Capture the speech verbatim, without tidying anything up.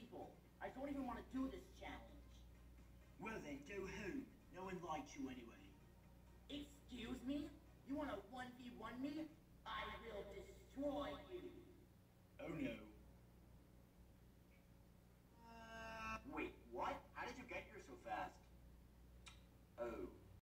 people. I don't even want to do this challenge. Well then, go home. No one likes you anyway. Excuse me? You want to one v one me? I will destroy